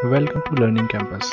Welcome to learning campus.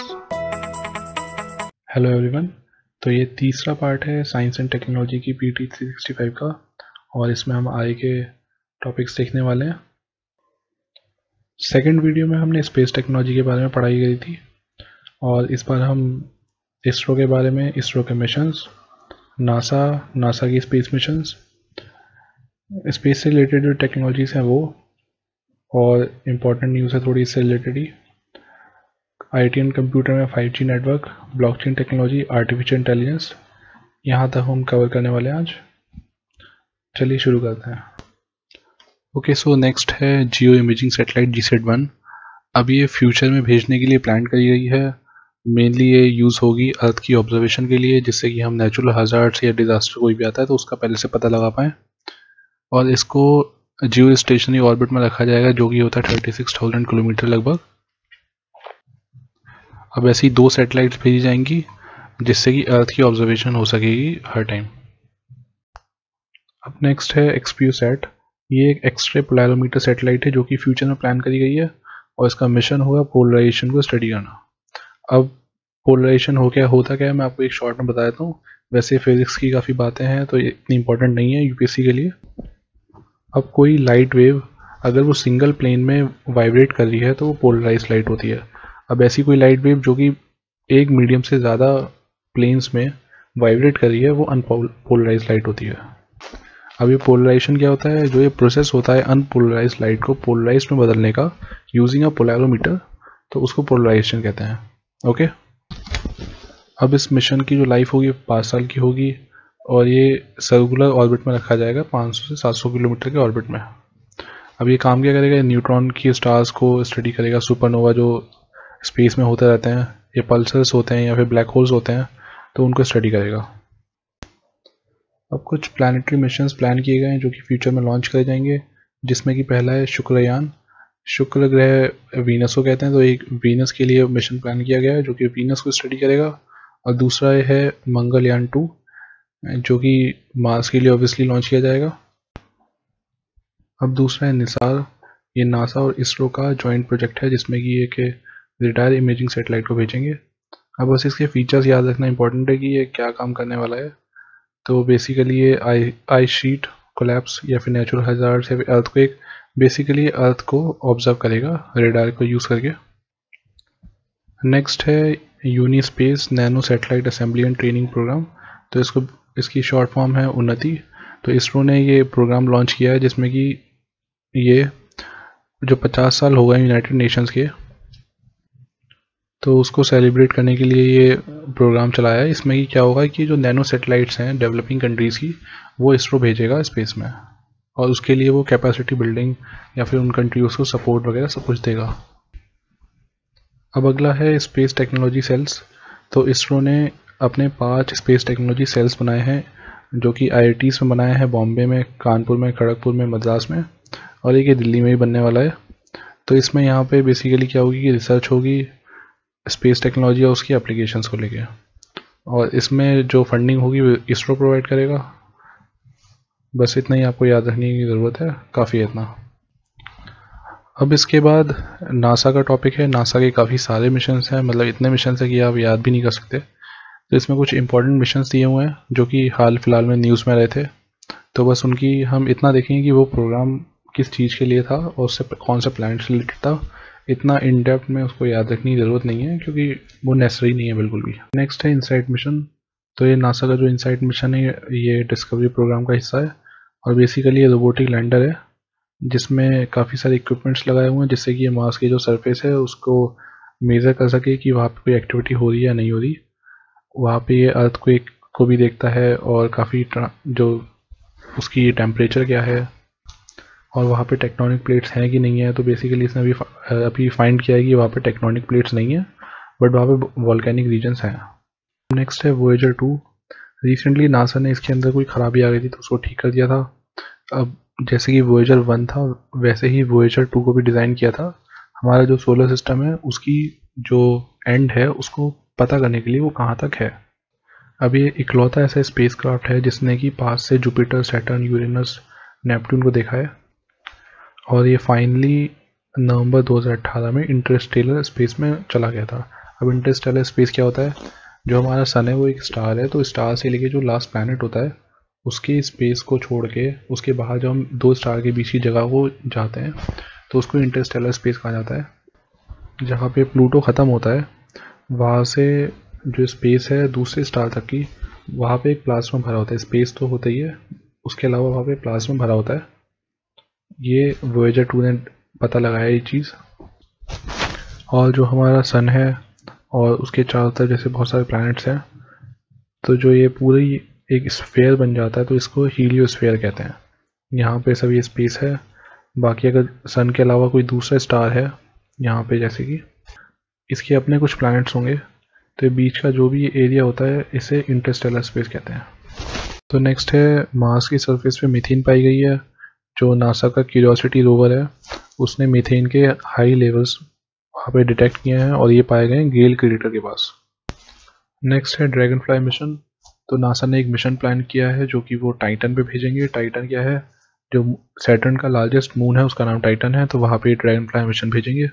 Hello everyone. तो ये तीसरा पार्ट है साइंस एंड टेक्नोलॉजी की PT 365 का, और इसमें हम आगे के टॉपिक्स देखने वाले हैं। सेकंड वीडियो में हमने स्पेस टेक्नोलॉजी के बारे में पढ़ाई करी थी, और इस बार हम इसरो के बारे में, इसरो के मिशंस, नासा की स्पेस मिशंस, स्पेस से रिलेटेड जो टेक्नोलॉजीज़ हैं वो, और इम्पोर्टेंट न्यूज़ है थोड़ी इससे रिलेटेड ही। IT एंड कंप्यूटर में 5G network, blockchain technology, artificial intelligence, यहाँ तक हम कवर करने वाले हैं आज। चलिए शुरू करते हैं। ओके, सो नेक्स्ट है जियो इमेजिंग सैटेलाइट GSAT-1। अब ये फ्यूचर में भेजने के लिए प्लान करी गई है। मेनली ये यूज़ होगी अर्थ की ऑब्जर्वेशन के लिए, जिससे कि हम नेचुरल हज़ार्ड्स या डिज़ास्टर कोई भी आता है तो उसका पहले से पता लगा पाएँ। और इसको जियो स्टेशनरी ऑर्बिट में रखा जाएगा, जो कि होता है 36,000 किलोमीटर लगभग। अब ऐसी 2 सैटेलाइट्स भेजी जाएंगी जिससे कि अर्थ की ऑब्जर्वेशन हो सकेगी हर टाइम। अब नेक्स्ट है XPUSat। ये एक एक्सरे पोलैरोमीटर सैटेलाइट है जो कि फ्यूचर में प्लान करी गई है, और इसका मिशन होगा पोलराइजेशन को स्टडी करना। अब पोलराइजेशन होता क्या है, मैं आपको एक शॉर्ट में बता देता हूँ। वैसे फिजिक्स की काफ़ी बातें हैं तो ये इतनी इंपॉर्टेंट नहीं है UPSC के लिए। अब कोई लाइट वेव अगर वो सिंगल प्लेन में वाइब्रेट कर रही है तो वो पोलराइज लाइट होती है। अब ऐसी कोई लाइट वेव जो कि एक मीडियम से ज़्यादा प्लेन्स में वाइब्रेट कर रही है वो अनपोलराइज लाइट होती है। अब ये पोलराइजेशन क्या होता है, जो ये प्रोसेस होता है अनपोलराइज लाइट को पोलराइज में बदलने का यूजिंग अ पोलैरोमीटर, तो उसको पोलराइजेशन कहते हैं। ओके, अब इस मिशन की जो लाइफ होगी 5 साल की होगी, और ये सर्कुलर ऑर्बिट में रखा जाएगा 500 से 700 किलोमीटर के ऑर्बिट में। अब ये काम क्या करेगा, न्यूट्रॉन की स्टार्स को स्टडी करेगा, सुपरनोवा जो स्पेस में होते रहते हैं, ये पल्सर्स होते हैं या फिर ब्लैक होल्स होते हैं, तो उनको स्टडी करेगा। अब कुछ प्लानिटरी मिशंस प्लान किए गए हैं जो कि फ्यूचर में लॉन्च करे जाएंगे, जिसमें कि पहला है शुक्रयान। शुक्र ग्रह वीनस को कहते हैं, तो एक वीनस के लिए मिशन प्लान किया गया है जो कि वीनस को स्टडी करेगा। और दूसरा है मंगलयान 2, जो कि मार्स के लिए ऑब्वियसली लॉन्च किया जाएगा। अब दूसरा है निसार। ये नासा और इसरो का जॉइंट प्रोजेक्ट है, जिसमें कि एक रिटायर इमेजिंग सैटेलाइट को भेजेंगे। अब बस इसके फीचर्स याद रखना इंपॉर्टेंट है कि ये क्या काम करने वाला है। तो बेसिकली ये आई शीट कोलैप्स या फिर नेचुरल हज़ार्ड्स या फिर अर्थक्वेक, बेसिकली अर्थ को ऑब्जर्व करेगा रेडार को यूज़ करके। नेक्स्ट है UNISPACE nano satellite assembly and training programme. तो इसकी शॉर्ट फॉर्म है उन्नति। तो इसरो ने ये प्रोग्राम लॉन्च किया है, जिसमें कि ये जो 50 साल हो गए यूनाइटेड नेशंस के, तो उसको सेलिब्रेट करने के लिए ये प्रोग्राम चलाया है। इसमें कि क्या होगा कि जो नैनो सैटेलाइट्स हैं डेवलपिंग कंट्रीज़ की, वो इसरो भेजेगा स्पेस में, और उसके लिए वो कैपेसिटी बिल्डिंग या फिर उन कंट्रीज़ को सपोर्ट वगैरह सब कुछ देगा। अब अगला है स्पेस टेक्नोलॉजी सेल्स। तो इसरो ने अपने 5 स्पेस टेक्नोलॉजी सेल्स बनाए हैं, जो कि IITs में बनाए हैं, बॉम्बे में, कानपुर में, खड़गपुर में, मद्रास में, और एक ये दिल्ली में भी बनने वाला है। तो इसमें यहाँ पे बेसिकली क्या होगी कि रिसर्च होगी स्पेस टेक्नोलॉजी और उसकी एप्लीकेशंस को लेके, और इसमें जो फंडिंग होगी वो इसरो प्रोवाइड करेगा। बस इतना ही आपको याद रखने की ज़रूरत है, काफ़ी है इतना। अब इसके बाद नासा का टॉपिक है। नासा के काफ़ी सारे मिशंस हैं, मतलब इतने मिशंस हैं कि आप याद भी नहीं कर सकते। तो इसमें कुछ इंपॉर्टेंट मिशंस दिए हुए हैं जो कि हाल फिलहाल में न्यूज़ में रहे थे, तो बस उनकी हम इतना देखेंगे कि वो प्रोग्राम किस चीज़ के लिए था और उससे कौन सा प्लान से रिलेटेड था। इतना इन डेप्थ में उसको याद रखने की ज़रूरत नहीं है, क्योंकि वो नेसेसरी नहीं है बिल्कुल भी। नेक्स्ट है इनसाइट मिशन। तो ये नासा का जो इनसाइट मिशन है ये डिस्कवरी प्रोग्राम का हिस्सा है, और बेसिकली ये रोबोटिक लैंडर है जिसमें काफ़ी सारे इक्विपमेंट्स लगाए हुए हैं, जिससे कि ये मार्स की जो सरफेस है उसको मेज़र कर सके कि वहाँ पे कोई एक्टिविटी हो रही है या नहीं हो रही। वहाँ पे ये अर्थक्वेक को भी देखता है, और काफ़ी जो उसकी टेम्परेचर क्या है, और वहाँ पे टेक्टोनिक प्लेट्स हैं कि नहीं है। तो बेसिकली इसने अभी फाइंड किया है कि वहाँ पे टेक्टोनिक प्लेट्स नहीं है, बट वहाँ पे वॉल्केनिक रीजन्स हैं। नेक्स्ट है वोएजर 2। रिसेंटली नासा ने इसके अंदर कोई ख़राबी आ गई थी तो उसको ठीक कर दिया था। अब जैसे कि वोएजर 1 था, वैसे ही वोएजर 2 को भी डिज़ाइन किया था। हमारा जो सोलर सिस्टम है उसकी जो एंड है उसको पता करने के लिए वो कहाँ तक है। अब ये इकलौता ऐसा स्पेस क्राफ्ट है जिसने कि पास से जुपिटर, सैटर्न, यूरेनस, नेपट्टून को देखा है, और ये फाइनली नवंबर 2018 में इंटरस्टेलर स्पेस में चला गया था। अब इंटरस्टेलर स्पेस क्या होता है? जो हमारा सन है वो एक स्टार है, तो स्टार से लेके जो लास्ट प्लैनेट होता है उसके स्पेस को छोड़ के उसके बाहर जब हम दो स्टार के बीच की जगह को जाते हैं तो उसको इंटरस्टेलर स्पेस कहा जाता है। जहाँ पे प्लूटो ख़त्म होता है वहाँ से जो स्पेस है दूसरे स्टार तक की, वहाँ पे एक प्लाज्मा भरा होता है। स्पेस तो होता ही है, उसके अलावा वहाँ पे प्लाज्मा भरा होता है। ये वोयेजर 2 ने पता लगाया ये चीज़। और जो हमारा सन है और उसके चारों तरफ जैसे बहुत सारे प्लैनेट्स हैं, तो जो ये पूरी एक स्फीयर बन जाता है तो इसको हीलियोस्फीयर कहते हैं। यहाँ पे सब ये स्पेस है। बाकी अगर सन के अलावा कोई दूसरा स्टार है यहाँ पे, जैसे कि इसके अपने कुछ प्लैनेट्स होंगे, तो बीच का जो भी एरिया होता है इसे इंटरस्टेलर स्पेस कहते हैं। तो नेक्स्ट है मार्स की सरफेस पे मीथेन पाई गई है। जो नासा का क्यूरियोसिटी रोवर है उसने मीथेन के हाई लेवल्स वहाँ पे डिटेक्ट किए हैं और ये पाए गए गेल क्रेटर के पास। नेक्स्ट है ड्रैगन फ्लाई मिशन। तो नासा ने एक मिशन प्लान किया है जो कि वो टाइटन पे भेजेंगे। टाइटन क्या है? जो सैटर्न का लार्जेस्ट मून है उसका नाम टाइटन है, तो वहाँ पे ड्रैगन फ्लाई मिशन भेजेंगे।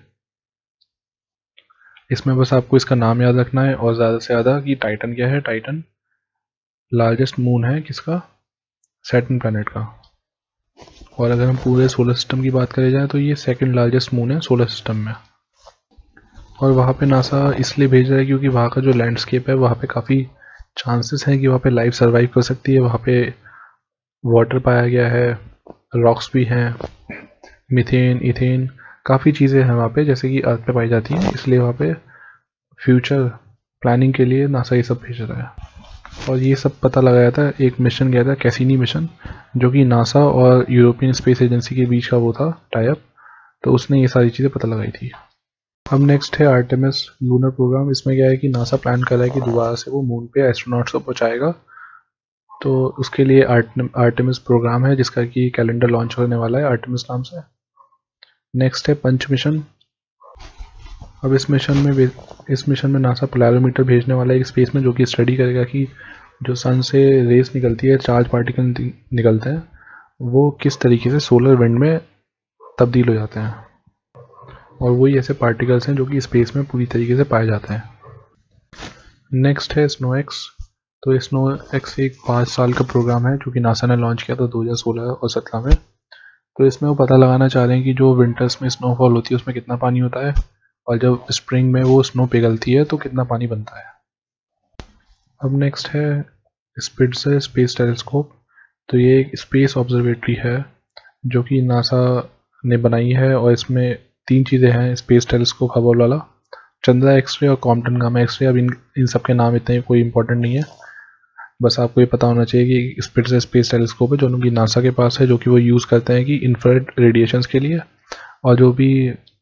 इसमें बस आपको इसका नाम याद रखना है और ज़्यादा से ज़्यादा कि टाइटन क्या है। टाइटन लार्जेस्ट मून है किसका? सैटर्न प्लैनेट का। और अगर हम पूरे सोलर सिस्टम की बात करें जाए तो ये सेकंड लार्जेस्ट मून है सोलर सिस्टम में। और वहाँ पे नासा इसलिए भेज रहा है क्योंकि वहाँ का जो लैंडस्केप है वहाँ पे काफ़ी चांसेस हैं कि वहाँ पे लाइफ सर्वाइव कर सकती है। वहाँ पे वाटर पाया गया है, रॉक्स भी हैं, मीथेन, इथेन, काफ़ी चीज़ें हैं वहाँ पे जैसे कि अर्थ पे पाई जाती हैं। इसलिए वहाँ पे फ्यूचर प्लानिंग के लिए नासा ये सब भेज रहा है। और ये सब पता लगाया था, एक मिशन गया था कैसिनी मिशन, जो कि नासा और यूरोपियन स्पेस एजेंसी के बीच का वो था टाई अप, तो उसने ये सारी चीज़ें पता लगाई थी। अब नेक्स्ट है आर्टेमिस लूनर प्रोग्राम। इसमें क्या है कि नासा प्लान कर रहा है कि दोबारा से वो मून पे एस्ट्रोनॉट्स को पहुंचाएगा। तो उसके लिए आर्टेमिस प्रोग्राम है जिसका कि कैलेंडर लॉन्च होने वाला है आर्टेमिस नाम से। नेक्स्ट है पंच मिशन। अब इस मिशन में नासा पोलैरोमीटर भेजने वाला है एक स्पेस में, जो कि स्टडी करेगा कि जो सन से रेस निकलती है, चार्ज पार्टिकल निकलते हैं, वो किस तरीके से सोलर विंड में तब्दील हो जाते हैं। और वही ऐसे पार्टिकल्स हैं जो कि स्पेस में पूरी तरीके से पाए जाते हैं। नेक्स्ट है स्नो एक्स। तो स्नो एक्स एक 5 साल का प्रोग्राम है जो कि नासा ने लॉन्च किया था 2016 और 17 में। तो इसमें वो पता लगाना चाह रहे हैं कि जो विंटर्स में स्नोफॉल होती है उसमें कितना पानी होता है, और जब स्प्रिंग में वो स्नो पिघलती है तो कितना पानी बनता है। अब नेक्स्ट है स्पिट्ज़र स्पेस टेलीस्कोप। तो ये एक स्पेस ऑब्जर्वेटरी है जो कि नासा ने बनाई है, और इसमें 3 चीज़ें हैं स्पेस टेलीस्कोप हबल वाला, चंद्रा एक्सरे और कॉम्पटन गामा एक्सरे। अब इन सब के नाम इतने कोई इंपॉर्टेंट नहीं है, बस आपको ये पता होना चाहिए कि स्पिट्ज़र स्पेस टेलीस्कोप है जो कि नासा के पास है, जो कि वो यूज़ करते हैं कि इंफ्रारेड रेडिएशंस के लिए और जो भी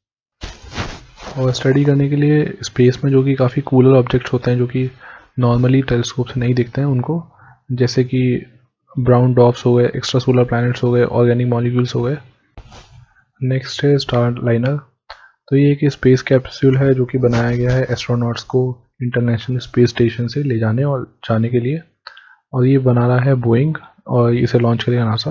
और स्टडी करने के लिए स्पेस में जो कि काफ़ी कूलर ऑब्जेक्ट्स होते हैं जो कि नॉर्मली टेलीस्कोप से नहीं दिखते हैं उनको, जैसे कि ब्राउन डॉर्फ्स हो गए, एक्स्ट्रा सोलर प्लैनेट्स हो गए, ऑर्गेनिक मॉलिक्यूल्स हो गए। नेक्स्ट है स्टार लाइनर। तो ये एक स्पेस कैप्सूल है जो कि बनाया गया है एस्ट्रोनॉट्स को इंटरनेशनल स्पेस स्टेशन से ले जाने और जाने के लिए, और ये बना रहा है बोइंग और इसे लॉन्च करेगा नासा।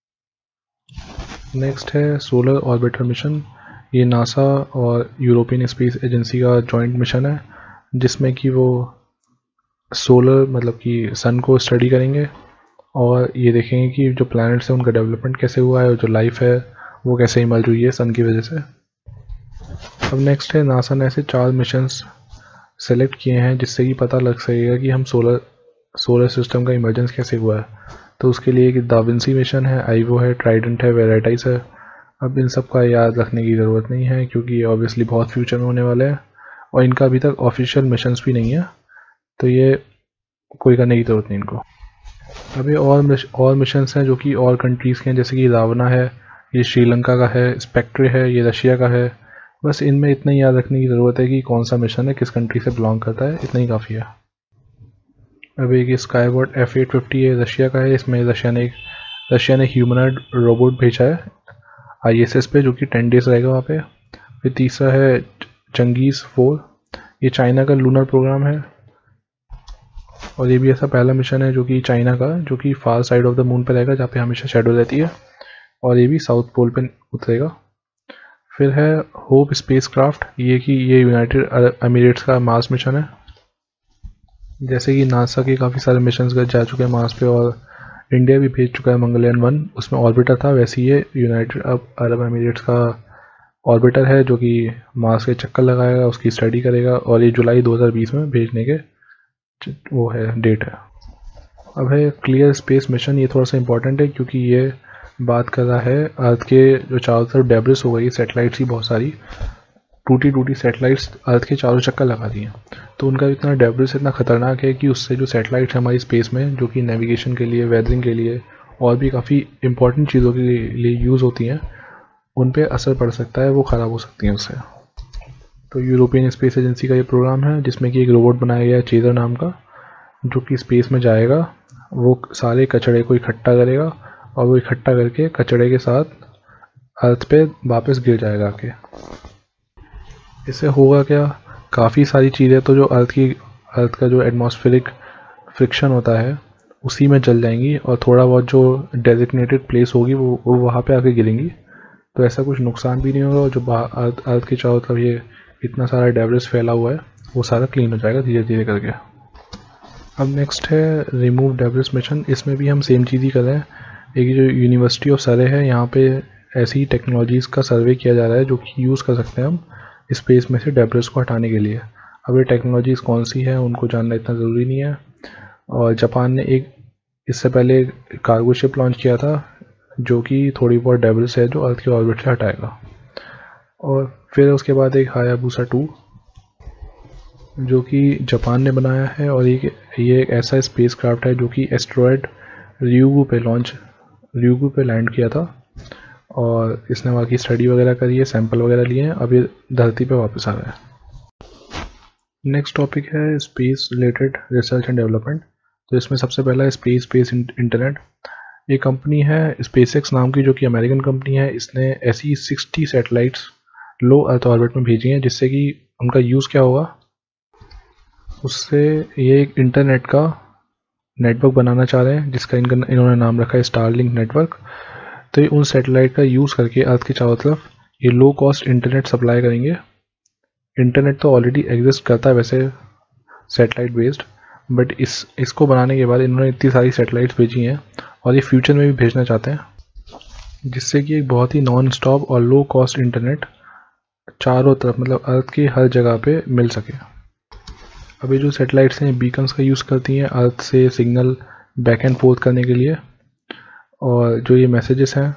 नेक्स्ट है सोलर ऑर्बिटर मिशन। ये नासा और यूरोपियन स्पेस एजेंसी का जॉइंट मिशन है जिसमें कि वो सोलर मतलब कि सन को स्टडी करेंगे और ये देखेंगे कि जो प्लैनेट्स हैं उनका डेवलपमेंट कैसे हुआ है और जो लाइफ है वो कैसे इमर्ज हुई है सन की वजह से। अब नेक्स्ट है नासा ने ऐसे 4 मिशंस सेलेक्ट किए हैं जिससे कि पता लग सकेगा कि हम सोलर सिस्टम का इमर्जेंस कैसे हुआ है। तो उसके लिए एक दाविंसी मिशन है, आइवो है, ट्राइडेंट है, वेराइटाइस है। अब इन सब का याद रखने की ज़रूरत नहीं है क्योंकि ऑब्वियसली बहुत फ्यूचर में होने वाले हैं और इनका अभी तक ऑफिशियल मिशंस भी नहीं है, तो ये कोई करने की ज़रूरत नहीं इनको। अभी और मिशंस हैं जो कि और कंट्रीज़ के हैं, जैसे कि रावना है, ये श्रीलंका का है, स्पेक्ट्रे है, ये रशिया का है। बस इनमें इतना ही याद रखने की ज़रूरत है कि कौन सा मिशन है, किस कंट्री से बिलोंग करता है, इतना ही काफ़ी है। अब एक स्काईबॉट F-850 है, रशिया का है। इसमें रशिया ने ह्यूमनॉइड रोबोट भेजा है ISS पे जो कि 10 डेज रहेगा वहाँ पे। फिर तीसरा है चंगीज़ 4, ये चाइना का लूनर प्रोग्राम है और ये भी ऐसा पहला मिशन है जो कि चाइना का, जो कि far side of the moon पे रहेगा जहाँ पे हमेशा शेडो रहती है, और ये भी साउथ पोल पे उतरेगा। फिर है होप स्पेसक्राफ्ट, ये कि ये यूनाइटेड अरब एमिरेट्स का मार्स मिशन है। जैसे कि नासा के काफ़ी सारे मिशन जा चुके हैं मार्स पे और इंडिया भी भेज चुका है मंगलयान 1, उसमें ऑर्बिटर था, वैसे ये यूनाइटेड अरब एमिरेट्स का ऑर्बिटर है जो कि मार्स के चक्कर लगाएगा, उसकी स्टडी करेगा और ये जुलाई 2020 में भेजने के वो है डेट है। अब है क्लियर स्पेस मिशन, ये थोड़ा सा इंपॉर्टेंट है क्योंकि ये बात कर रहा है अर्थ के जो चारों तरफ डेब्रिस हो गई, सैटेलाइट्स ही बहुत सारी टूटी सैटेलाइट्स अर्थ के चारों चक्कर लगा दी हैं, तो उनका इतना डेब्रिस इतना ख़तरनाक है कि उससे जो सैटेलाइट्स है हमारी स्पेस में जो कि नेविगेशन के लिए, वेदरिंग के लिए और भी काफ़ी इंपॉर्टेंट चीज़ों के लिए यूज़ होती हैं, उन पर असर पड़ सकता है, वो ख़राब हो सकती हैं उससे। तो यूरोपियन स्पेस एजेंसी का ये प्रोग्राम है जिसमें कि एक रोबोट बनाया गया है चेजर नाम का, जो कि स्पेस में जाएगा, वो सारे कचड़े को इकट्ठा करेगा और वो इकट्ठा करके कचड़े के साथ अर्थ पे वापस गिर जाएगा आके। इससे होगा क्या, काफ़ी सारी चीज़ें तो जो अर्थ का जो एटमॉस्फेरिक फ्रिक्शन होता है उसी में जल जाएंगी और थोड़ा बहुत जो डेजिग्नेटेड प्लेस होगी वो वहाँ पे आके गिरेंगी, तो ऐसा कुछ नुकसान भी नहीं होगा और जो अर्थ के चारों तरफ ये इतना सारा डेब्रिस फैला हुआ है वो सारा क्लीन हो जाएगा धीरे धीरे करके। अब नेक्स्ट है रिमूव डेब्रिस मिशन, इसमें भी हम सेम चीज़ ही कर रहे हैं। एक जो यूनिवर्सिटी ऑफ सरे है, यहाँ पे ऐसी टेक्नोलॉजीज़ का सर्वे किया जा रहा है जो कि यूज़ कर सकते हैं हम स्पेस में से डेब्रिस को हटाने के लिए। अब ये टेक्नोलॉजीज़ कौन सी है उनको जानना इतना ज़रूरी नहीं है। और जापान ने एक इससे पहले कार्गो शिप लॉन्च किया था जो कि थोड़ी बहुत डेब्रिस है जो अर्थ के ऑर्बिट से हटाएगा। और फिर उसके बाद एक हायाबुसा 2 जो कि जापान ने बनाया है और ये एक ऐसा स्पेस क्राफ्ट है जो कि एस्ट्रॉयड ryugu पे लैंड किया था और इसने वहाँ की स्टडी वगैरह करी है, सैंपल वगैरह लिए हैं, अब ये धरती पे वापस आ रहा है। नेक्स्ट टॉपिक है space related research and development. तो इसमें सबसे पहला है स्पेस इंटरनेट। एक कंपनी है स्पेसएक्स नाम की जो कि अमेरिकन कंपनी है, इसने ऐसी 60 सैटेलाइट्स लो अर्थ ऑर्बिट में भेजी हैं जिससे कि उनका यूज़ क्या होगा, उससे ये एक इंटरनेट का नेटवर्क बनाना चाह रहे हैं जिसका इन्होंने नाम रखा है स्टारलिंक नेटवर्क। तो ये उन सैटेलाइट का यूज़ करके अर्थ के चारों तरफ ये लो कॉस्ट इंटरनेट सप्लाई करेंगे। इंटरनेट तो ऑलरेडी एग्जिस्ट करता है वैसे सैटेलाइट बेस्ड, बट इसको बनाने के बाद इन्होंने इतनी सारी सैटेलाइट्स भेजी हैं और ये फ्यूचर में भी भेजना चाहते हैं जिससे कि एक बहुत ही नॉन स्टॉप और लो कॉस्ट इंटरनेट चारों तरफ मतलब अर्थ की हर जगह पे मिल सके। अब ये जो सैटेलाइट्स हैं बीकन्स का यूज़ करती हैं अर्थ से सिग्नल बैक एंड फोर्थ करने के लिए, और जो ये मैसेजेस हैं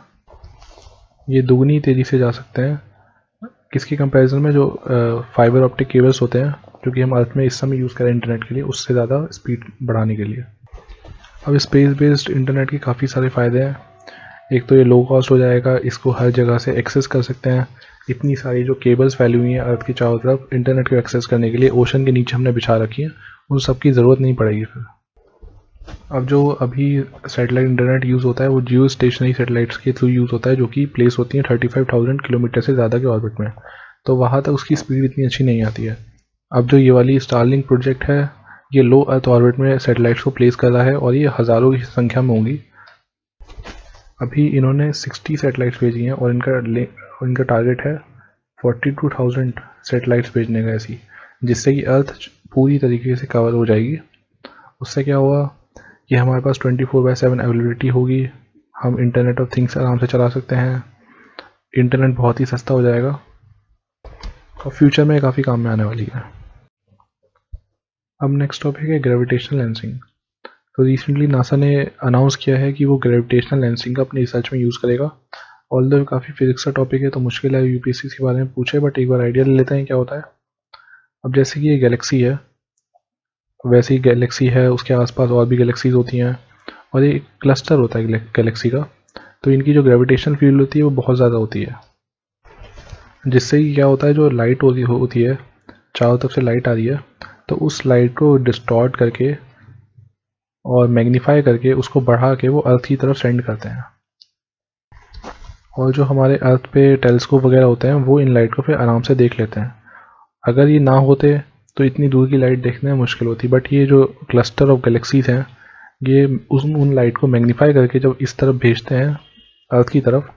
ये दुगनी तेज़ी से जा सकते हैं किसकी कंपैरिजन में, जो फाइबर ऑप्टिक केबल्स होते हैं जो कि हम अर्थ में इस समय यूज़ करें इंटरनेट के लिए, उससे ज़्यादा स्पीड बढ़ाने के लिए। अब स्पेस बेस्ड इंटरनेट के काफ़ी सारे फ़ायदे हैं। एक तो ये लो कॉस्ट हो जाएगा, इसको हर जगह से एक्सेस कर सकते हैं। इतनी सारी जो केबल्स फैली हुई हैं अर्थ की चारों तरफ इंटरनेट को एक्सेस करने के लिए, ओशन के नीचे हमने बिछा रखी हैं, उन सब की ज़रूरत नहीं पड़ेगी फिर। अब जो अभी सैटेलाइट इंटरनेट यूज़ होता है वो जियो स्टेशनरी सैटेलाइट्स के थ्रू यूज़ होता है जो कि प्लेस होती हैं 35,000 किलोमीटर से ज़्यादा के ऑर्बिट में, तो वहाँ तक उसकी स्पीड इतनी अच्छी नहीं आती है। अब जो ये वाली स्टारलिंक प्रोजेक्ट है ये लो अर्थ ऑर्बिट में सैटेलाइट्स को प्लेस कर रहा है और ये हज़ारों की संख्या में होंगी। अभी इन्होंने 60 सैटेलाइट्स भेजी हैं और इनका टारगेट है 42,000 सैटेलाइट्स भेजने का ऐसी, जिससे कि अर्थ पूरी तरीके से कवर हो जाएगी। उससे क्या हुआ कि हमारे पास 24/7 अवेलेबिलिटी होगी, हम इंटरनेट ऑफ थिंग्स आराम से चला सकते हैं, इंटरनेट बहुत ही सस्ता हो जाएगा और फ्यूचर में काफ़ी काम में आने वाली है। अब नेक्स्ट टॉपिक है ग्रेविटेशनल लेंसिंग। तो रिसेंटली नासा ने अनाउंस किया है कि वो ग्रेविटेशनल लेंसिंग का अपनी रिसर्च में यूज़ करेगा। ऑल्दो काफ़ी फिजिक्स का टॉपिक है तो मुश्किल है यूपीएससी के बारे में पूछे, बट एक बार आइडिया ले लेते हैं क्या होता है। अब जैसे कि ये गैलेक्सी है, वैसे ही गैलेक्सी है, उसके आसपास और भी गैलेक्सीज होती हैं और ये क्लस्टर होता है गैलेक्सी का, तो इनकी जो ग्रेविटेशनल फील्ड होती है वो बहुत ज़्यादा होती है, जिससे कि क्या होता है जो लाइट होती है चारों तरफ से लाइट आ रही है, तो उस लाइट को डिस्टॉर्ट करके और मैग्नीफाई करके उसको बढ़ा के वो अर्थ की तरफ सेंड करते हैं, और जो हमारे अर्थ पे टेलीस्कोप वगैरह होते हैं वो इन लाइट को फिर आराम से देख लेते हैं। अगर ये ना होते तो इतनी दूर की लाइट देखने में मुश्किल होती, बट ये जो क्लस्टर ऑफ गैलेक्सीज हैं ये उन लाइट को मैग्नीफाई करके जब इस तरफ भेजते हैं अर्थ की तरफ,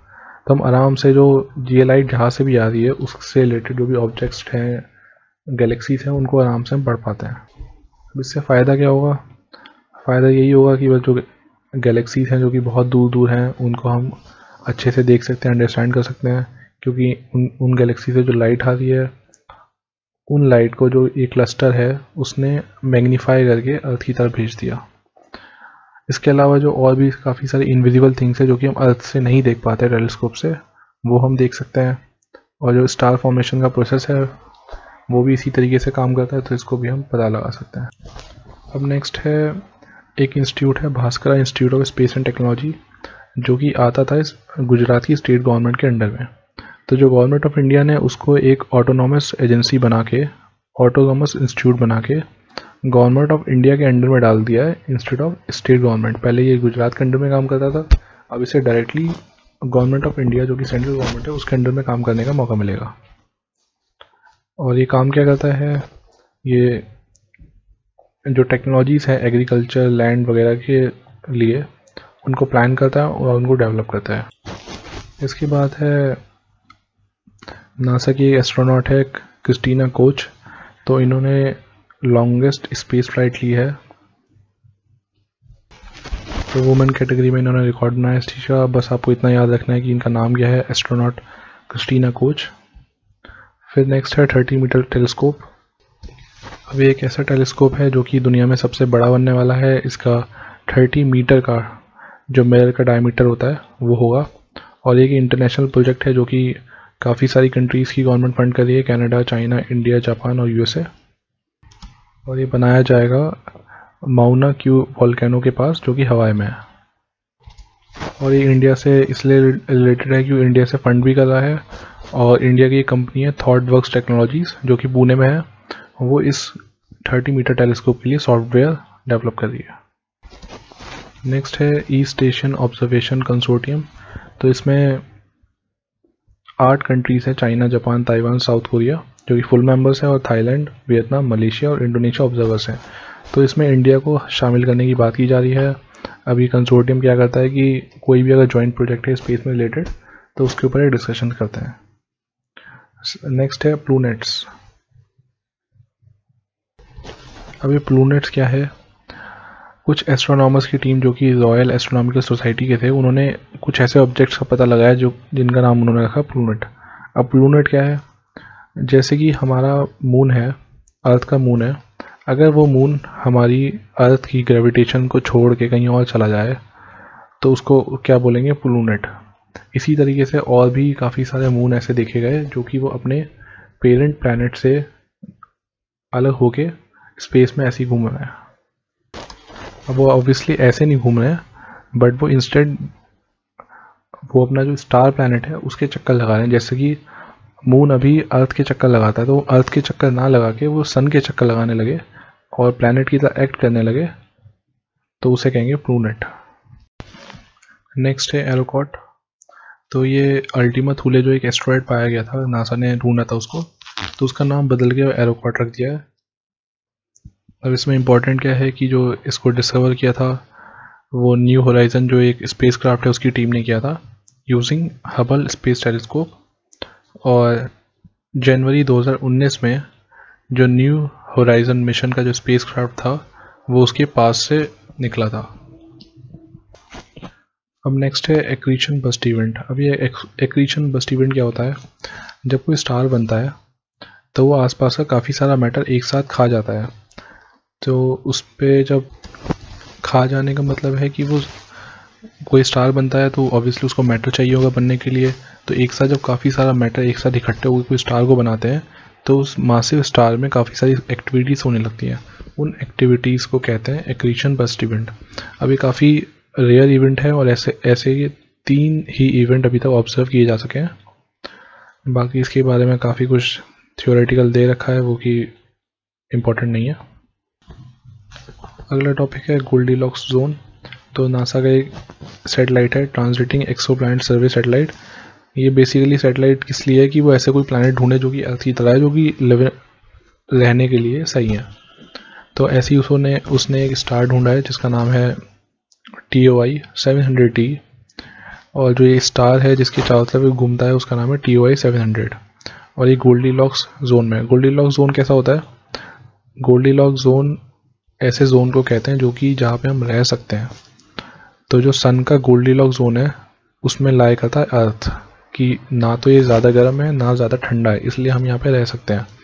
तो हम आराम से जो ये लाइट जहाँ से भी आ रही है उससे रिलेटेड जो भी ऑब्जेक्ट्स हैं, गैलेक्सीज हैं, उनको आराम से हम पढ़ पाते हैं। अब इससे फ़ायदा क्या होगा? फ़ायदा यही होगा कि बस जो गैलेक्सीज हैं जो कि बहुत दूर दूर हैं उनको हम अच्छे से देख सकते हैं, अंडरस्टैंड कर सकते हैं, क्योंकि उन गैलेक्सी से जो लाइट आ रही है उन लाइट को जो ये क्लस्टर है उसने मैग्नीफाई करके अर्थ की तरफ भेज दिया। इसके अलावा जो और भी काफ़ी सारी इनविजिबल थिंग्स है जो कि हम अर्थ से नहीं देख पाते टेलीस्कोप से, वो हम देख सकते हैं। और जो स्टार फॉर्मेशन का प्रोसेस है वो भी इसी तरीके से काम करता है, तो इसको भी हम पता लगा सकते हैं। अब नेक्स्ट है एक इंस्टीट्यूट है, Bhaskara institute of space and technology, जो कि आता था इस गुजरात की स्टेट गवर्नमेंट के अंडर में। तो जो गवर्नमेंट ऑफ इंडिया ने उसको एक ऑटोनॉमस एजेंसी बना के, ऑटोनॉमस इंस्टीट्यूट बना के गवर्नमेंट ऑफ इंडिया के अंडर में डाल दिया है इंस्टेड ऑफ स्टेट गवर्नमेंट। पहले ये गुजरात के अंडर में काम करता था, अब इसे डायरेक्टली गवर्नमेंट ऑफ इंडिया जो कि सेंट्रल गवर्नमेंट है उसके अंडर में काम करने का मौका मिलेगा। और ये काम क्या करता है? ये जो टेक्नोलॉजीज़ हैं एग्रीकल्चर, लैंड वगैरह के लिए उनको प्लान करता है और उनको डेवलप करता है। इसके बाद है नासा की एस्ट्रोनॉट है क्रिस्टीना कोच, तो इन्होंने लॉन्गेस्ट स्पेस फ्लाइट ली है। तो वुमेन कैटेगरी में इन्होंने रिकॉर्ड बनाया इस चीज़ का। बस आपको इतना याद रखना है कि इनका नाम क्या है, एस्ट्रोनॉट क्रिस्टीना कोच। फिर नेक्स्ट है 30 मीटर टेलीस्कोप। अब ये एक ऐसा टेलीस्कोप है जो कि दुनिया में सबसे बड़ा बनने वाला है। इसका 30 मीटर का जो मिरर का डायमीटर होता है वो होगा। और एक इंटरनेशनल प्रोजेक्ट है जो कि काफ़ी सारी कंट्रीज़ की गवर्नमेंट फंड कर रही है, कनाडा, चाइना, इंडिया, जापान और यूएसए। और ये बनाया जाएगा माउना क्यू वोल्केनो के पास जो कि हवाई में है। और ये इंडिया से इसलिए रिलेटेड है क्योंकि इंडिया से फंड भी कर रहा है। और इंडिया की एक कंपनी है थॉटवर्क्स टेक्नोलॉजीज़ जो कि पुणे में है, वो इस 30 मीटर टेलीस्कोप के लिए सॉफ्टवेयर डेवलप कर रही है। नेक्स्ट है ईस्ट स्टेशन ऑब्जर्वेशन कंसोर्टियम। तो इसमें 8 कंट्रीज़ हैं, China, Japan, Taiwan, South Korea, जो कि फुल मेंबर्स हैं, और थाईलैंड, वियतनाम, मलेशिया और इंडोनेशिया ऑब्जर्वर्स हैं। तो इसमें इंडिया को शामिल करने की बात की जा रही है। अभी कंसोर्टियम क्या करता है कि कोई भी अगर जॉइंट प्रोजेक्ट है स्पेस में रिलेटेड तो उसके ऊपर डिस्कशन करते हैं। नेक्स्ट है प्लूनेट्स। अभी प्लूनेट्स क्या है? कुछ एस्ट्रोनॉमर्स की टीम जो कि रॉयल एस्ट्रोनॉमिकल सोसाइटी के थे, उन्होंने कुछ ऐसे ऑब्जेक्ट्स का पता लगाया जो जिनका नाम उन्होंने रखा प्लूनेट। अब प्लूनेट क्या है? जैसे कि हमारा मून है, अर्थ का मून है, अगर वो मून हमारी अर्थ की ग्रेविटेशन को छोड़ के कहीं और चला जाए तो उसको क्या बोलेंगे? प्लूनेट। इसी तरीके से और भी काफ़ी सारे मून ऐसे देखे गए जो कि वो अपने पेरेंट प्लैनेट से अलग होके स्पेस में ऐसे ही घूम रहे हैं। अब वो ऑब्वियसली ऐसे नहीं घूम रहे हैं, बट वो इंस्टेड वो अपना जो स्टार प्लैनेट है उसके चक्कर लगा रहे हैं। जैसे कि मून अभी अर्थ के चक्कर लगाता है, तो वो अर्थ के चक्कर ना लगा के वो सन के चक्कर लगाने लगे और प्लैनेट की तरह एक्ट करने लगे, तो उसे कहेंगे प्लूनेट। नेक्स्ट है एरोकॉट। तो ये अल्टीमा थूले जो एक एस्ट्रॉयड पाया गया था, नासा ने ढूंढा था उसको, तो उसका नाम बदल के एरोकॉट रख दिया है। अब इसमें इम्पॉर्टेंट क्या है कि जो इसको डिस्कवर किया था वो न्यू होराइजन जो एक स्पेस क्राफ्ट है उसकी टीम ने किया था यूजिंग हबल स्पेस टेलीस्कोप। और जनवरी 2019 में जो न्यू होराइजन मिशन का जो स्पेस क्राफ्ट था वो उसके पास से निकला था। अब नेक्स्ट है एक्रीशन बस्ट इवेंट। अब ये एक्रीशन बस्ट इवेंट क्या होता है? जब कोई स्टार बनता है तो वो आसपास का काफ़ी सारा मैटर एक साथ खा जाता है। तो उस पर जब खा जाने का मतलब है कि वो कोई स्टार बनता है तो ऑब्वियसली उसको मैटर चाहिए होगा बनने के लिए। तो एक साथ जब काफ़ी सारा मैटर एक साथ इकट्ठे होकर कोई स्टार को बनाते हैं तो उस मासिव स्टार में काफ़ी सारी एक्टिविटीज़ होने लगती हैं। उन एक्टिविटीज़ को कहते हैं एक्रीशन बस्ट इवेंट। अब ये काफ़ी रेयर इवेंट है और ऐसे 3 ही इवेंट अभी तक ऑब्जर्व किए जा सके हैं। बाकी इसके बारे में काफ़ी कुछ थियोरेटिकल दे रखा है वो कि इम्पोर्टेंट नहीं है। अगला टॉपिक है गोल्डीलॉक्स जोन। तो नासा का एक सैटेलाइट है ट्रांजिटिंग एक्सोप्लैनेट सर्वे सैटेलाइट। ये बेसिकली सैटेलाइट किस लिए है कि वो ऐसे कोई प्लैनेट ढूंढे जो कि अर्थ की तरह है, जो कि रहने के लिए सही है। तो ऐसे ही उसने एक स्टार ढूंढा है जिसका नाम है TOI 700T। और जो ये स्टार है जिसके चारों तरफ घूमता है उसका नाम है TOI 700। और ये गोल्डीलॉक्स जोन में। गोल्डीलॉक्स जोन कैसा होता है? गोल्डीलॉक्स जोन ऐसे जोन को कहते हैं जो कि जहाँ पे हम रह सकते हैं। तो जो सन का गोल्डीलॉक्स जोन है उसमें लाई करता है अर्थ, कि ना तो ये ज़्यादा गर्म है ना ज़्यादा ठंडा है, इसलिए हम यहाँ पे रह सकते हैं।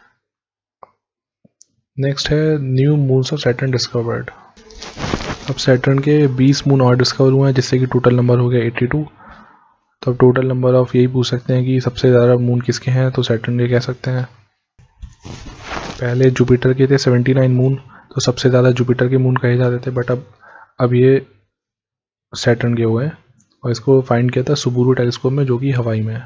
नेक्स्ट है new moons of Saturn discovered. अब सैटर्न के 20 मून और डिस्कवर हुए हैं, जिससे कि टोटल नंबर हो गया 82। तो अब टोटल नंबर ऑफ यही पूछ सकते हैं कि सबसे ज़्यादा मून किसके हैं, तो सैटर्न के कह सकते हैं। पहले जुपिटर के थे 79 मून, तो सबसे ज़्यादा जुपिटर के मून कहे जाते थे, बट अब ये सैटर्न के हुए हैं। और इसको फाइंड किया था सुबुरु टेलीस्कोप में, जो कि हवाई में है।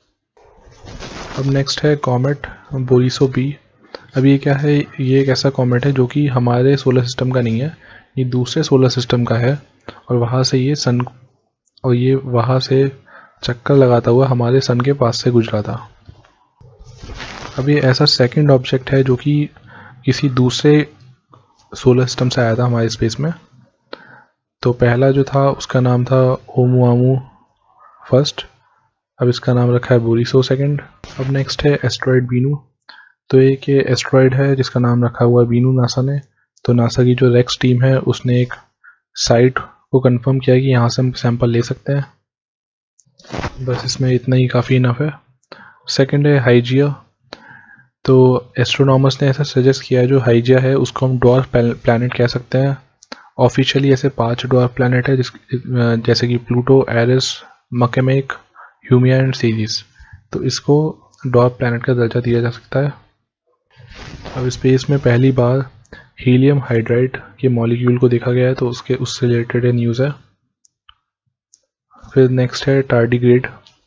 अब नेक्स्ट है कॉमेट बोरिसो बी। अब ये क्या है? ये एक ऐसा कॉमेट है जो कि हमारे सोलर सिस्टम का नहीं है, ये दूसरे सोलर सिस्टम का है। और वहाँ से ये सन, और ये वहाँ से चक्कर लगाता हुआ हमारे सन के पास से गुजरा था। अब ये ऐसा सेकंड ऑब्जेक्ट है जो कि किसी दूसरे सोलर सिस्टम से आया था हमारे स्पेस में। तो पहला जो था उसका नाम था ओमुआमू फर्स्ट, अब इसका नाम रखा है बोरिसो सेकंड। अब नेक्स्ट है एस्ट्रॉयड बीनू। तो एक ये एस्ट्रॉयड है जिसका नाम रखा हुआ है बीनू नासा ने। तो नासा की जो रेक्स टीम है उसने एक साइट को कंफर्म किया कि यहाँ से हम सैंपल ले सकते हैं। बस इसमें इतना ही काफ़ी इनफ है। सेकंड है हाइजिया। तो एस्ट्रोनॉमर्स ने ऐसा सजेस्ट किया है, जो हाइजिया है उसको हम डॉर्फ प्लैनेट कह सकते हैं। ऑफिशियली ऐसे 5 डॉर्फ प्लैनेट है जैसे कि Pluto, Eris, Makemake, Haumea and Ceres. तो इसको डॉर्फ प्लैनेट का दर्जा दिया जा सकता है। अब स्पेस में पहली बार हीलियम हाइड्राइड के मॉलिक्यूल को देखा गया है, तो उससे रिलेटेड न्यूज़ है। फिर नेक्स्ट है टार्डिग्रेड।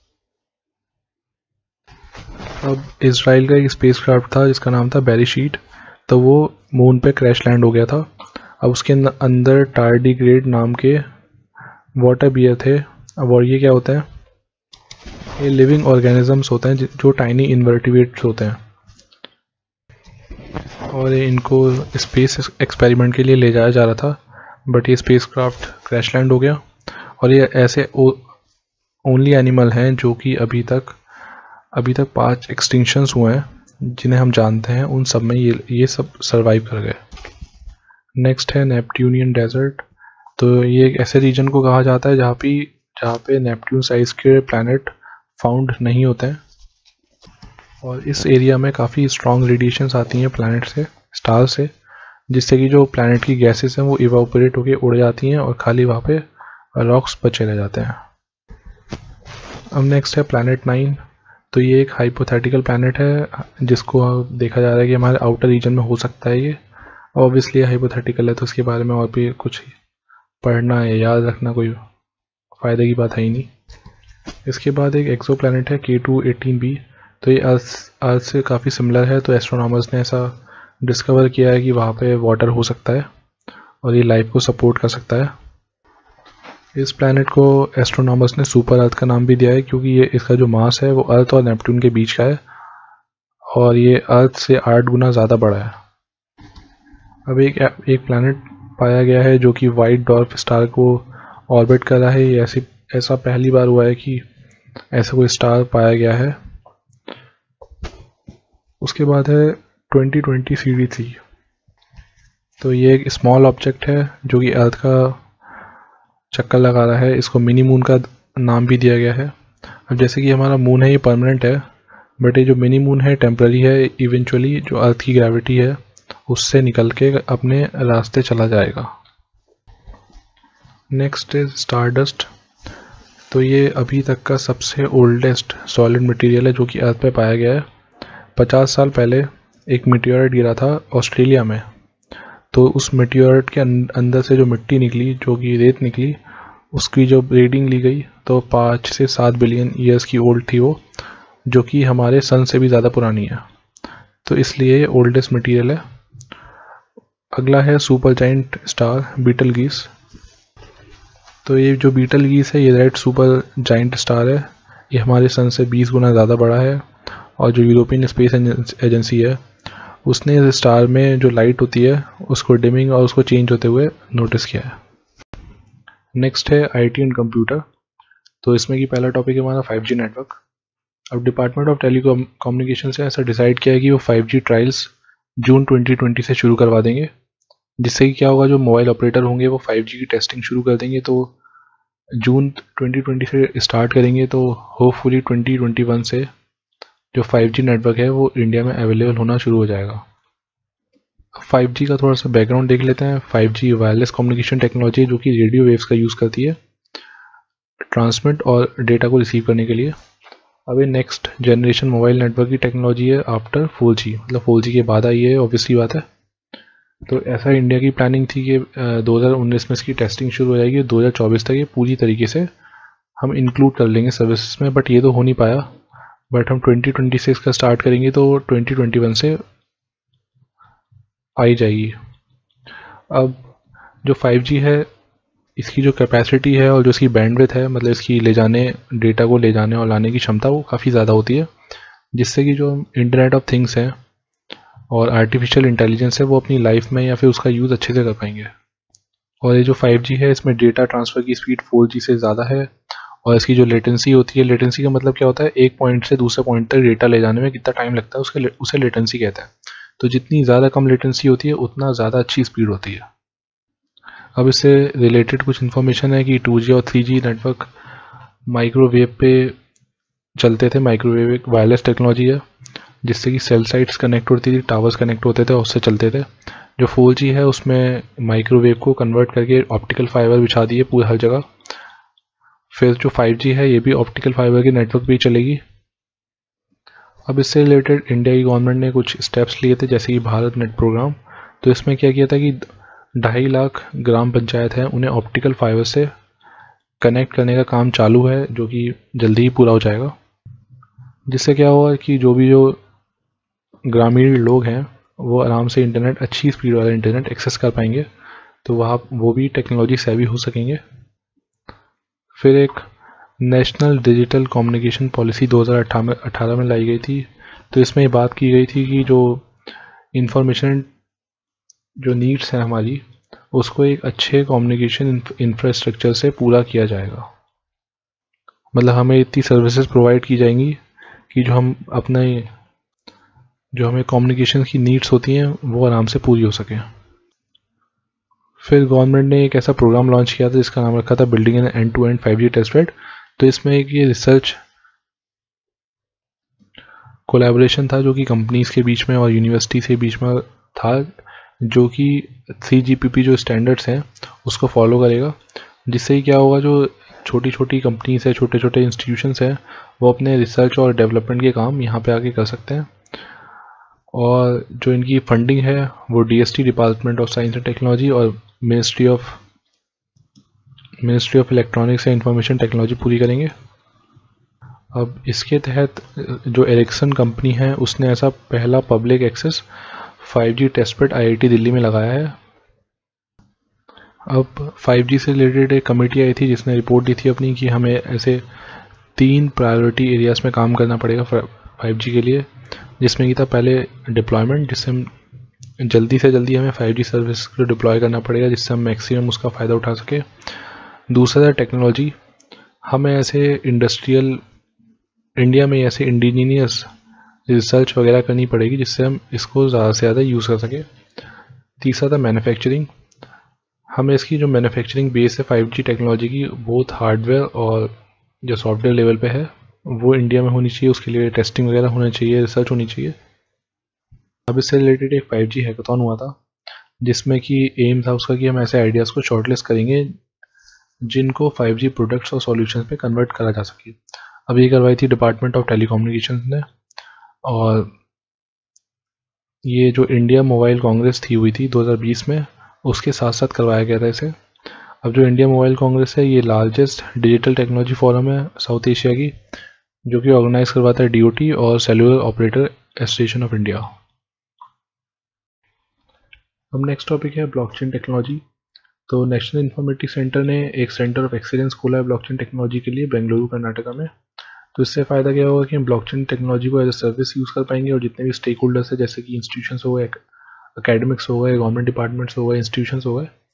अब इसराइल का एक स्पेसक्राफ्ट था जिसका नाम था बेरीशीट। तो वो मून पे क्रैश लैंड हो गया था। अब उसके अंदर टार्डिग्रेड नाम के वाटर बियर थे। अब और ये क्या होते हैं? ये लिविंग ऑर्गेनिजम्स होते हैं जो टाइनी इन्वर्टिब्रेट्स होते हैं, और इनको स्पेस एक्सपेरिमेंट के लिए ले जाया जा रहा था, बट ये स्पेसक्राफ्ट क्रैश लैंड हो गया। और ये ऐसे ओनली एनिमल हैं जो कि अभी तक 5 एक्सटिंक्शंस हुए हैं जिन्हें हम जानते हैं, उन सब में ये सब सरवाइव कर गए। नेक्स्ट है नेपट्यूनियन डेजर्ट। तो ये एक ऐसे रीजन को कहा जाता है जहाँ पे नेपट्यून साइज के प्लैनेट फाउंड नहीं होते हैं, और इस एरिया में काफ़ी स्ट्रॉन्ग रेडिएशंस आती हैं प्लैनेट से, स्टार से, जिससे कि जो प्लैनेट की गैसेस हैं वो इवापोरेट होकर उड़ जाती हैं और खाली वहाँ पे रॉक्स बचे रह जाते हैं। अब नेक्स्ट है प्लैनेट 9। तो ये एक हाइपोथेटिकल प्लैनेट है जिसको देखा जा रहा है कि हमारे आउटर रीजन में हो सकता है ये। ऑब्वियसली हाइपोथेटिकल है तो इसके बारे में और भी कुछ पढ़ना या याद रखना कोई फ़ायदे की बात है ही नहीं। इसके बाद एक एक्सो प्लैनेट है K2-18b। तो ये अर्थ से काफ़ी सिमिलर है, तो एस्ट्रोनॉमर्स ने ऐसा डिस्कवर किया है कि वहाँ पे वाटर हो सकता है और ये लाइफ को सपोर्ट कर सकता है। इस प्लैनेट को एस्ट्रोनॉमर्स ने सुपर अर्थ का नाम भी दिया है, क्योंकि ये इसका जो मास है वो अर्थ और नेपट्यून के बीच का है, और ये अर्थ से 8 गुना ज़्यादा बड़ा है। अब एक प्लैनेट पाया गया है जो कि वाइट डॉर्फ स्टार को ऑर्बिट कर रहा है। ये ऐसा पहली बार हुआ है कि ऐसा कोई स्टार पाया गया है। उसके बाद है 2020 CD3। तो ये एक स्मॉल ऑब्जेक्ट है जो कि अर्थ का चक्कर लगा रहा है। इसको मिनी मून का नाम भी दिया गया है। अब जैसे कि हमारा मून है ये परमानेंट है, बट ये जो मिनी मून है टेम्पररी है। इवेंचुअली जो अर्थ की ग्रेविटी है उससे निकल के अपने रास्ते चला जाएगा। Next is stardust. तो ये अभी तक का सबसे ओल्डेस्ट सॉलिड मटेरियल है जो कि अर्थ पे पाया गया है। 50 साल पहले एक मीटियोराइट गिरा था ऑस्ट्रेलिया में। तो उस मीटियोराइट के अंदर से जो मिट्टी निकली, जो कि रेत निकली, उसकी जो रीडिंग ली गई तो 5 से 7 बिलियन ईयर्स की ओल्ड थी वो, जो कि हमारे सन से भी ज़्यादा पुरानी है। तो इसलिए ये ओल्डेस्ट मटेरियल है। अगला है सुपर जाइंट स्टार बीटलगीस। तो ये जो बीटलगीस है ये रेड सुपर जाइंट स्टार है। ये हमारे सन से 20 गुना ज़्यादा बड़ा है, और जो यूरोपियन स्पेस एजेंसी है उसने इस स्टार में जो लाइट होती है उसको डिमिंग और उसको चेंज होते हुए नोटिस किया है। नेक्स्ट है IT एंड कंप्यूटर। तो इसमें की पहला टॉपिक है हमारा 5G नेटवर्क। अब डिपार्टमेंट ऑफ टेलीकम्युनिकेशन से ऐसा डिसाइड किया है कि वो 5G ट्रायल्स जून 2020 से शुरू करवा देंगे, जिससे कि क्या होगा, जो मोबाइल ऑपरेटर होंगे वो 5G की टेस्टिंग शुरू कर देंगे। तो जून 2020 से स्टार्ट करेंगे, तो होपफुली 2021 से जो 5G नेटवर्क है वो इंडिया में अवेलेबल होना शुरू हो जाएगा। 5G का थोड़ा सा बैकग्राउंड देख लेते हैं। 5G वायरलेस कम्युनिकेशन टेक्नोलॉजी जो कि रेडियो वेव्स का यूज़ करती है ट्रांसमिट और डेटा को रिसीव करने के लिए। अब ये नेक्स्ट जनरेशन मोबाइल नेटवर्क की टेक्नोलॉजी है आफ्टर 4G, मतलब 4G के बाद आई है, ऑब्वियसली बात है। तो ऐसा इंडिया की प्लानिंग थी कि 2019 में इसकी टेस्टिंग शुरू हो जाएगी, 2024 तक ये पूरी तरीके से हम इंक्लूड कर लेंगे सर्विसेज में, बट ये तो हो नहीं पाया। बट हम 2026 का स्टार्ट करेंगे तो 2021 से आई जाएगी। अब जो 5G है इसकी जो कैपेसिटी है और जो इसकी बैंडविड्थ है, मतलब इसकी डेटा को ले जाने और लाने की क्षमता वो काफ़ी ज़्यादा होती है, जिससे कि जो इंटरनेट ऑफ थिंग्स है और आर्टिफिशियल इंटेलिजेंस है वो अपनी लाइफ में या फिर उसका यूज़ अच्छे से कर पाएंगे। और ये जो 5G है इसमें डेटा ट्रांसफ़र की स्पीड 4G से ज़्यादा है, और इसकी जो लेटेंसी होती है, लेटेंसी का मतलब क्या होता है, एक पॉइंट से दूसरे पॉइंट तक डेटा ले जाने में कितना टाइम लगता है उसे लेटेंसी कहते हैं। तो जितनी ज़्यादा कम लेटेंसी होती है उतना ज़्यादा अच्छी स्पीड होती है। अब इससे रिलेटेड कुछ इन्फॉर्मेशन है कि 2G और 3G नेटवर्क माइक्रोवेव पे चलते थे। माइक्रोवेव एक वायरलेस टेक्नोलॉजी है जिससे कि सेल साइट्स कनेक्ट होती थी, टावर्स कनेक्ट होते थे, उससे चलते थे। जो 4G है उसमें माइक्रोवेव को कन्वर्ट करके ऑप्टिकल फाइबर बिछा दिए पूरी हर जगह। फिर जो 5G है ये भी ऑप्टिकल फाइबर के नेटवर्क पे ही चलेगी। अब इससे रिलेटेड इंडिया की गवर्नमेंट ने कुछ स्टेप्स लिए थे, जैसे कि भारत नेट प्रोग्राम। तो इसमें क्या किया था कि 2.5 लाख ग्राम पंचायत हैं उन्हें ऑप्टिकल फाइबर से कनेक्ट करने का काम चालू है, जो कि जल्दी ही पूरा हो जाएगा। जिससे क्या होगा कि जो ग्रामीण लोग हैं वो आराम से इंटरनेट, अच्छी स्पीड वाला इंटरनेट एक्सेस कर पाएंगे, तो वहाँ वो भी टेक्नोलॉजी सेवी हो सकेंगे। फिर एक नेशनल डिजिटल कम्युनिकेशन पॉलिसी 2018 में लाई गई थी। तो इसमें बात की गई थी कि जो इंफॉर्मेशन जो नीड्स हैं हमारी, उसको एक अच्छे कम्युनिकेशन इंफ्रास्ट्रक्चर से पूरा किया जाएगा। मतलब हमें इतनी सर्विसेज प्रोवाइड की जाएंगी कि जो हमें कम्युनिकेशन की नीड्स होती हैं वो आराम से पूरी हो सकें। फिर गवर्नमेंट ने एक ऐसा प्रोग्राम लॉन्च किया था जिसका नाम रखा था building an end to end 5G test bed. तो इसमें एक ये रिसर्च कोलैबोरेशन था जो कि कंपनीज के बीच में और यूनिवर्सिटी के बीच में था, जो कि 3GPP जो स्टैंडर्ड्स हैं उसको फॉलो करेगा। जिससे ही क्या होगा, जो छोटी छोटी कंपनीज है, छोटे छोटे इंस्टीट्यूशंस हैं, वो अपने रिसर्च और डेवलपमेंट के काम यहाँ पे आके कर सकते हैं। और जो इनकी फंडिंग है वो DST department of science and technology और ministry of electronics and information technology पूरी करेंगे। अब इसके तहत जो एरिक्सन कंपनी है उसने ऐसा पहला public access 5G test bed IIT Delhi में लगाया है। अब 5G से रिलेटेड एक कमेटी आई थी जिसने रिपोर्ट दी थी अपनी कि हमें ऐसे 3 प्रायोरिटी एरियाज़ में काम करना पड़ेगा 5G के लिए, जिसमें कि था पहले डिप्लॉयमेंट, जिससे हम जल्दी से जल्दी हमें 5G सर्विस को डिप्लॉय करना पड़ेगा जिससे हम मैक्सिमम उसका फ़ायदा उठा सके। दूसरा था टेक्नोलॉजी, हमें ऐसे इंडिया में ऐसे इंडिजीनियस रिसर्च वगैरह करनी पड़ेगी जिससे हम इसको ज़्यादा से ज़्यादा यूज़ कर सकें। तीसरा था मैन्युफैक्चरिंग, हमें इसकी जो मैन्युफैक्चरिंग बेस है 5G टेक्नोलॉजी की, बहुत हार्डवेयर और जो सॉफ्टवेयर लेवल पे है वो इंडिया में होनी चाहिए। उसके लिए टेस्टिंग वगैरह होना चाहिए, रिसर्च होनी चाहिए। अब इससे रिलेटेड एक 5G हैकाथॉन हुआ था जिसमें कि एम था उसका कि हम ऐसे आइडियाज़ को शॉर्टलिस्ट करेंगे जिनको 5G प्रोडक्ट्स और सॉल्यूशंस पे कन्वर्ट करा जा सके। अब ये करवाई थी डिपार्टमेंट ऑफ टेलीकम्युनिकेशन ने, और ये जो इंडिया मोबाइल कांग्रेस थी हुई थी 2020 में, उसके साथ साथ करवाया गया था इसे। अब जो इंडिया मोबाइल कांग्रेस है ये लार्जेस्ट डिजिटल टेक्नोलॉजी फोरम है साउथ एशिया की, जो कि ऑर्गेनाइज करवाता है DOT और cellular operator association of India. अब नेक्स्ट टॉपिक है ब्लॉकचेन टेक्नोलॉजी। तो नेशनल इंफॉर्मेटिक्स सेंटर ने एक सेंटर ऑफ एक्सीलेंस खोला है ब्लॉकचेन टेक्नोलॉजी के लिए बेंगलुरु कर्नाटका में। तो इससे फ़ायदा क्या होगा कि हम ब्लॉकचेन टेक्नोलॉजी को एज अ सर्विस यूज़ कर पाएंगे, और जितने भी स्टेक होल्डर्स है जैसे कि इंस्टीट्यूशंस हो गए, अकेडमिक्स हो गए, गवर्नमेंट डिपार्टमेंट्स हो गए, इंस्टीट्यूशंस हो गए,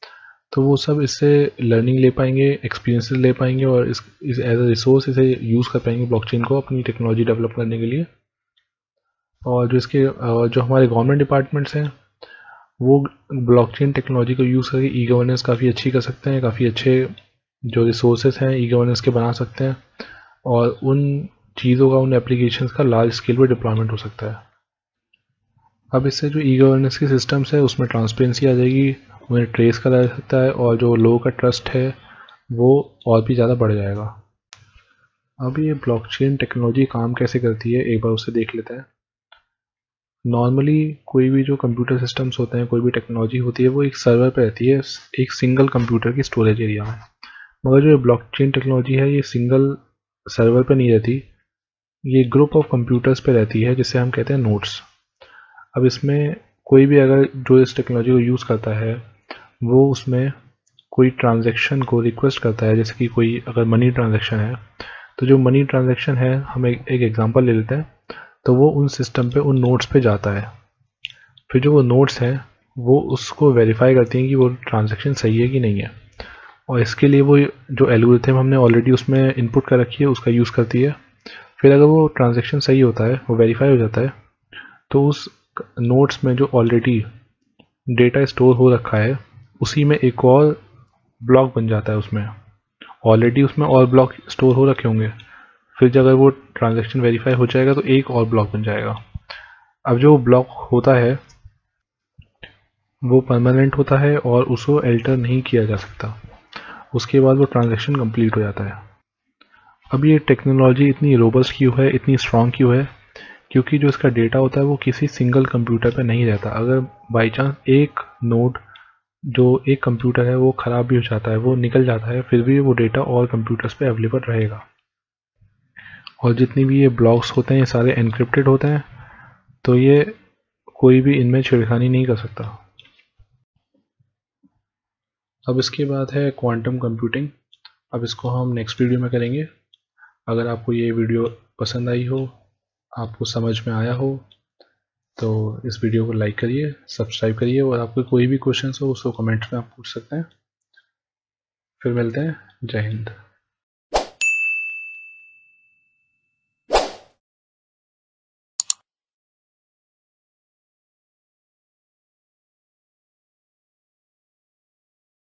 तो वो सब इससे लर्निंग ले पाएंगे, एक्सपीरियंसेस ले पाएंगे और इस एज अ रिसोर्स इसे यूज़ कर पाएंगे ब्लॉकचेन को अपनी टेक्नोलॉजी डेवलप करने के लिए। और जो इसके जो हमारे गवर्नमेंट डिपार्टमेंट्स हैं वो ब्लॉकचेन टेक्नोलॉजी को यूज़ करके ई गवर्नेंस काफ़ी अच्छी कर सकते हैं, काफ़ी अच्छे जो रिसोर्सेज हैं ई गवर्नेंस के बना सकते हैं और उन चीज़ों का, उन एप्लीकेशंस का लार्ज स्केल पर डिप्लॉयमेंट हो सकता है। अब इससे जो ई गवर्नेंस के सिस्टम्स है उसमें ट्रांसपेरेंसी आ जाएगी, उन्हें ट्रेस करा जा सकता है और जो लोगों का ट्रस्ट है वो और भी ज़्यादा बढ़ जाएगा। अब ये ब्लॉकचेन टेक्नोलॉजी काम कैसे करती है एक बार उसे देख लेते हैं। नॉर्मली कोई भी जो कंप्यूटर सिस्टम्स होते हैं, कोई भी टेक्नोलॉजी होती है, वो एक सर्वर पे रहती है, एक सिंगल कंप्यूटर की स्टोरेज एरिया में। मगर जो ब्लॉकचेन टेक्नोलॉजी है ये सिंगल सर्वर पे नहीं रहती, ये ग्रुप ऑफ कंप्यूटर्स पे रहती है जिसे हम कहते हैं नोड्स। अब इसमें कोई भी अगर जो इस टेक्नोलॉजी को यूज़ करता है वो उसमें कोई ट्रांजैक्शन को रिक्वेस्ट करता है, जैसे कि कोई अगर मनी ट्रांजैक्शन है तो जो मनी ट्रांजैक्शन है, हम एक एग्जांपल ले लेते हैं, तो वो उन सिस्टम पे, उन नोड्स पे जाता है। फिर जो वो नोड्स हैं वो उसको वेरीफाई करती हैं कि वो ट्रांजैक्शन सही है कि नहीं है, और इसके लिए वो जो एल्गोरिथम हमने ऑलरेडी उसमें इनपुट कर रखी है उसका यूज़ करती है। फिर अगर वो ट्रांजैक्शन सही होता है, वो वेरीफाई हो जाता है, तो उस नोड्स में जो ऑलरेडी डेटा स्टोर हो रखा है उसी में एक और ब्लॉक बन जाता है। उसमें ऑलरेडी उसमें और ब्लॉक स्टोर हो रखे होंगे, फिर जब अगर वो ट्रांजैक्शन वेरीफाई हो जाएगा तो एक और ब्लॉक बन जाएगा। अब जो ब्लॉक होता है वो परमानेंट होता है और उसको अल्टर नहीं किया जा सकता, उसके बाद वो ट्रांजैक्शन कंप्लीट हो जाता है। अब ये टेक्नोलॉजी इतनी रोबस्ट क्यों है, इतनी स्ट्रॉन्ग क्यों है? क्योंकि जो इसका डेटा होता है वो किसी सिंगल कंप्यूटर पे नहीं रहता। अगर बाई चांस एक नोड जो एक कंप्यूटर है वो ख़राब भी हो जाता है, वो निकल जाता है, फिर भी वो डेटा और कंप्यूटर्स पे अवेलेबल रहेगा। और जितनी भी ये ब्लॉक्स होते हैं ये सारे एनक्रिप्टेड होते हैं, तो ये कोई भी इनमें छेड़खानी नहीं कर सकता। अब इसके बाद है क्वांटम कंप्यूटिंग। अब इसको हम नेक्स्ट वीडियो में करेंगे। अगर आपको ये वीडियो पसंद आई हो, आपको समझ में आया हो, तो इस वीडियो को लाइक करिए, सब्सक्राइब करिए, और आपको कोई भी क्वेश्चन हो उसको कमेंट्स में आप पूछ सकते हैं। फिर मिलते हैं। जय हिंद।